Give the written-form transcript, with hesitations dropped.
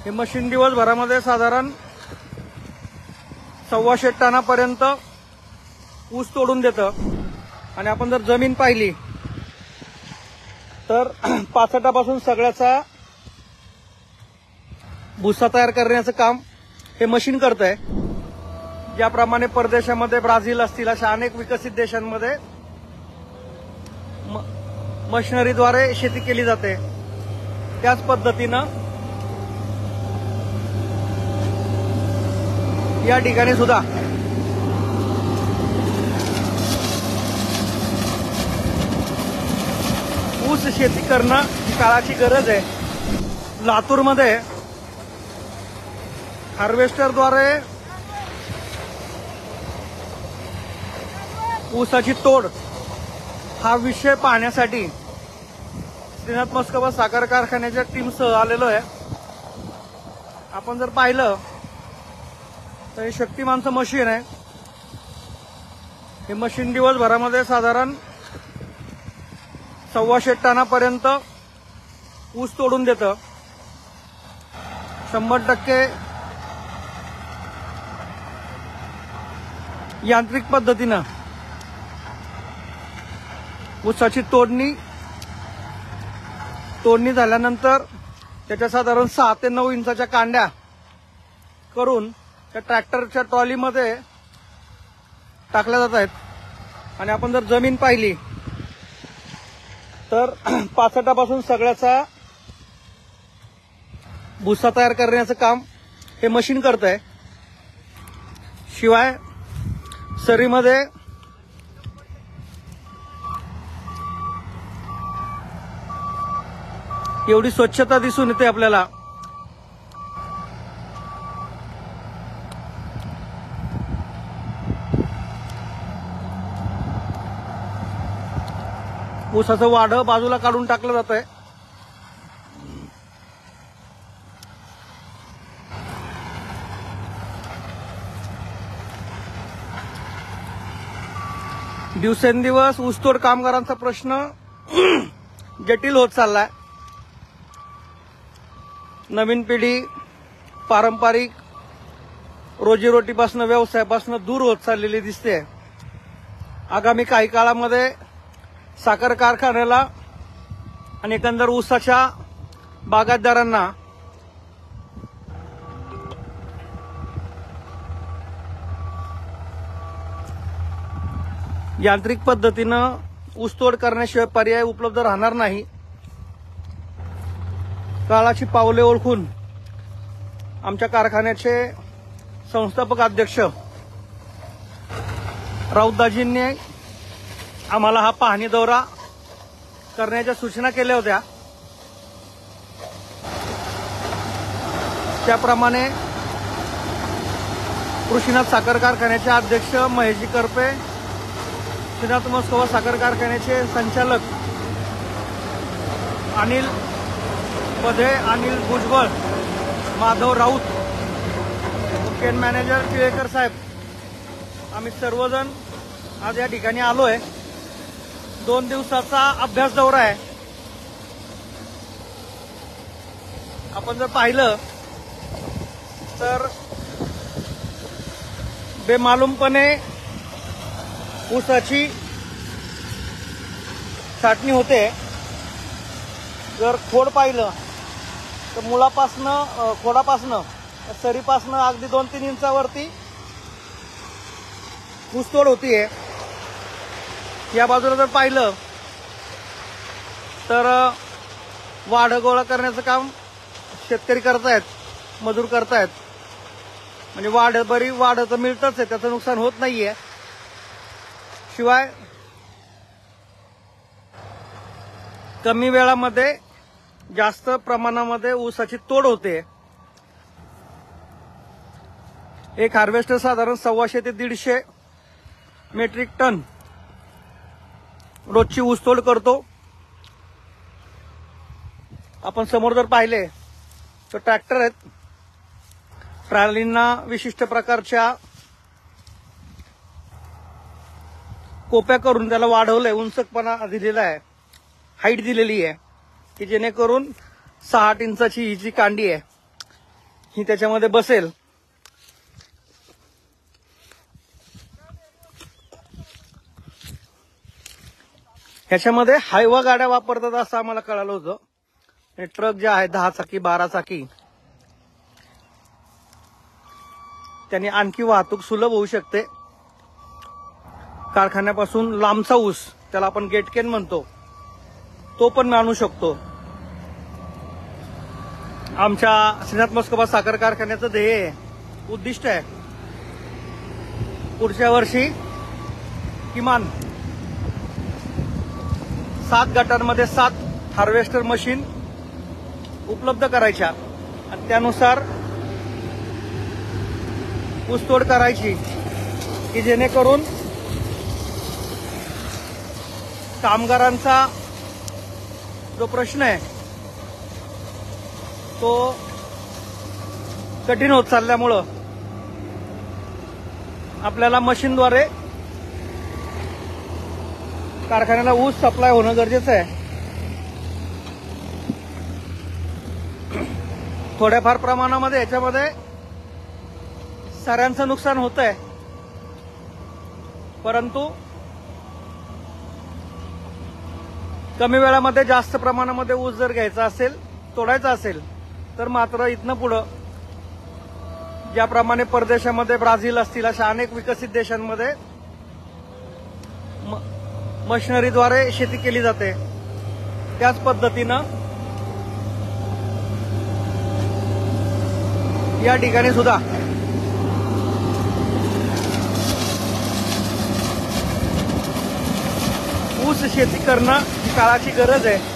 हे मशीन दिवसभरामध्ये साधारण 125 टनापर्यंत ऊस तोडून देतं। आणि आपण जर जमीन पाहिली तर 65पासून सगळ्याचा भुसा तयार करण्याचं काम हे मशीन करतंय। ज्याप्रमाणे परदेशामध्ये ब्राझील असतील अशा अनेक विकसित देशांमध्ये मशिनरीद्वारे शेती केली जाते, त्याच पद्धतीनं या ठिकाणी सुद्धा ऊस शेती करणं ही काळाची गरज आहे। लातूरमध्ये हार्वेस्टरद्वारे ऊसाची तोड हा विषय पाहण्यासाठी श्रीनाथ मस्कोबा साखर कारखान्याच्या टीमसह आलेलो आहे। आपण जर पाहिलं तर हे शक्तिमानचं मशीन आहे। हे मशीन दिवसभरामध्ये साधारण 125 टनापर्यंत ऊस तोडून देतं। 100% यांत्रिक पद्धतीनं ऊसाची तोडणी झाल्यानंतर त्याच्या साधारण 6 ते 9 इंचाच्या कांड्या करून त्या ट्रॅक्टरच्या ट्रॉलीमध्ये टाकल्या जात आहेत। आणि आपण जर जमीन पाहिली तर 65पासून सगळ्याचा भुसा तयार करण्याचं काम हे मशीन करतंय। शिवाय सरीमध्ये एवढी स्वच्छता दिसून येते आपल्याला। ऊसाचं वाढ बाजूला काढून टाकलं जात आहे। दिवसेंदिवस ऊसतोड कामगारांचा प्रश्न जटिल होत चाललाय। नवीन पिढी पारंपरिक रोजीरोटीपासून व्यवसायापासून दूर होत चाललेली दिसते। आगामी काही काळामध्ये साखर कारखान्याला आणि एकंदर ऊसाच्या बागायतदारांना यांत्रिक पद्धतीनं ऊसतोड करण्याशिवाय पर्याय उपलब्ध राहणार नाही। काळाची पावले ओळखून आमच्या कारखान्याचे संस्थापक अध्यक्ष राऊतदाजींनी आम्हाला हा पाहणी दौरा करण्याच्या सूचना केल्या होत्या। त्याप्रमाणे कृषीनाथ साखर कारखान्याचे अध्यक्ष महेशजी करपे, श्रीनाथ मस्कोबा साखर कारखान्याचे संचालक अनिल पधे, अनिल भुजबळ, माधव राऊत, केन मॅनेजर टिळेकर साहेब, आम्ही सर्वजण आज या ठिकाणी आलोय। 2 दिवसाचा अभ्यास दौरा आहे। आपण जर पाहिलं तर बेमालूमपणे ऊसाची छाटणी होते। जर खोड पाहिलं तर मुळापासनं खोडापासनं सरीपासनं अगदी 2-3 इंचावरती ऊसतोड होतीये। या बाजूला जर पाहिलं तर वाढ गोळा करण्याचं काम शेतकरी करतायत, मजूर करतायत। म्हणजे बरी वाढ तर मिळतच आहे, त्याचं नुकसान होत नाहीये। शिवाय कमी वेळामध्ये जास्त प्रमाणामध्ये ऊसाची तोड होते। एक हार्वेस्टर साधारण 125 ते 150 मेट्रिक टन रोजची ऊसतोड करतो। आपण समोर जर पाहिले तर ट्रॅक्टर आहेत, ट्रॉलींना विशिष्ट प्रकारच्या कोप्या करून त्याला वाढवलंय, उंचपणा दिलेला आहे, हाईट दिलेली आहे की जेणेकरून 6-8 इंचाची ही जी कांडी आहे ही त्याच्यामध्ये बसेल. ह्याच्यामध्ये हायवा गाड्या वापरतात असं आम्हाला कळालं होतं. हे ट्रक जे आहे 10 चाकी 12 चाकी, त्यांनी आणखी वाहतूक सुलभ होऊ शकते. कारखान्यापासून लांबचा ऊस, त्याला आपण गेटकेन म्हणतो, तो पण आणू शकतो. आमच्या श्रीनाथ मस्कोबा साखर कारखान्याचं ध्येय उद्दिष्ट आहे पुढच्या वर्षी किमान 7 गटांमध्ये 7 हार्वेस्टर मशीन उपलब्ध करायच्या आणि त्यानुसार ऊसतोड करायची, की जेणेकरून कामगारांचा जो प्रश्न आहे तो कठीण होत चालल्यामुळं आपल्याला मशीनद्वारे कारखान्याला ऊस सप्लाय होणं गरजेचं आहे. थोड्याफार प्रमाणामध्ये याच्यामध्ये साऱ्यांचं नुकसान होत आहे, परंतु कमी वेळामध्ये जास्त प्रमाणामध्ये ऊस जर घ्यायचा असेल, तोडायचा असेल, तर मात्र इथनं पुढं ज्याप्रमाणे परदेशामध्ये ब्राझील असतील अशा अनेक विकसित देशांमध्ये मशिनरीद्वारे शेती केली जाते, त्याच पद्धतीनं या ठिकाणी सुद्धा ऊस शेती करणं ही काळाची गरज आहे.